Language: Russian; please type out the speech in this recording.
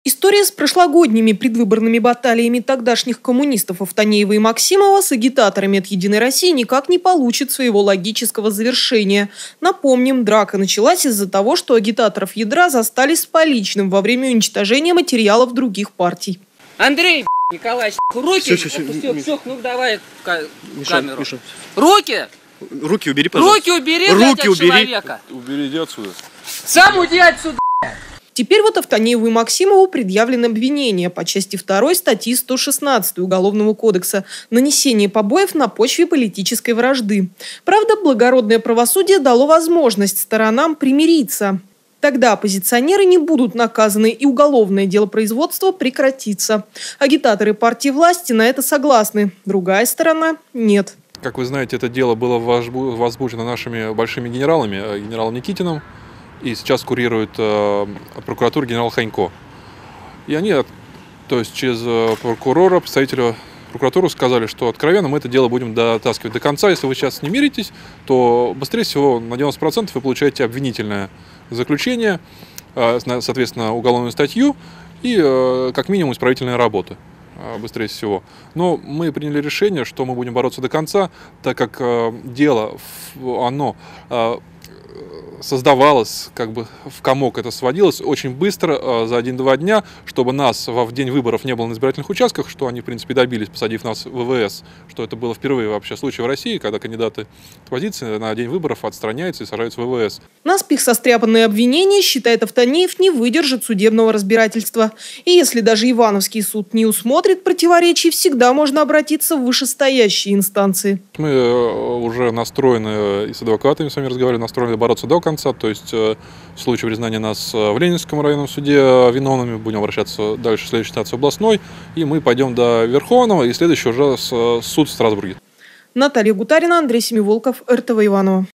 История с прошлогодними предвыборными баталиями тогдашних коммунистов Автонеева и Максимова с агитаторами от «Единой России» никак не получит своего логического завершения. Напомним, драка началась из-за того, что агитаторов ядра застали с поличным во время уничтожения материалов других партий. Андрей Николаевич, руки! Все, ну давай камеру. Миша. Руки! Руки убери, пожалуйста. Руки убери, руки убери. Человека. Убери, иди отсюда. Сам уйди отсюда. Теперь вот Автонееву и Максимову предъявлено обвинение по части 2 статьи 116 Уголовного кодекса «Нанесение побоев на почве политической вражды». Правда, благородное правосудие дало возможность сторонам примириться. Тогда оппозиционеры не будут наказаны и уголовное делопроизводство прекратится. Агитаторы партии власти на это согласны, другая сторона – нет. Как вы знаете, это дело было возбуждено нашими большими генералами, генералом Никитиным, и сейчас курирует прокуратура генерал Ханько. И они, то есть через прокурора, представителя прокуратуры сказали, что откровенно мы это дело будем дотаскивать до конца. Если вы сейчас не миритесь, то быстрее всего на 90% вы получаете обвинительное заключение, соответственно, уголовную статью и как минимум исправительные работы. Быстрее всего. Но мы приняли решение, что мы будем бороться до конца, так как дело, оно создавалось, как бы в комок это сводилось очень быстро, за 1-2 дня, чтобы нас в день выборов не было на избирательных участках, что они, в принципе, добились, посадив нас в ВВС, что это было впервые вообще случай в России, когда кандидаты с позиции на день выборов отстраняются и сажаются в ВВС. Наспех состряпанные обвинения, считает Автонеев, не выдержит судебного разбирательства. И если даже Ивановский суд не усмотрит противоречий, всегда можно обратиться в вышестоящие инстанции. Мы уже настроены, и с адвокатами с вами разговаривали, настроены бороться до конца, то есть в случае признания нас в Ленинском районном суде виновными, будем обращаться дальше в следующей инстанции областной, и мы пойдем до Верховного, и следующий уже суд в Страсбурге. Наталья Гутарина, Андрей Семиволков, РТВ Иваново.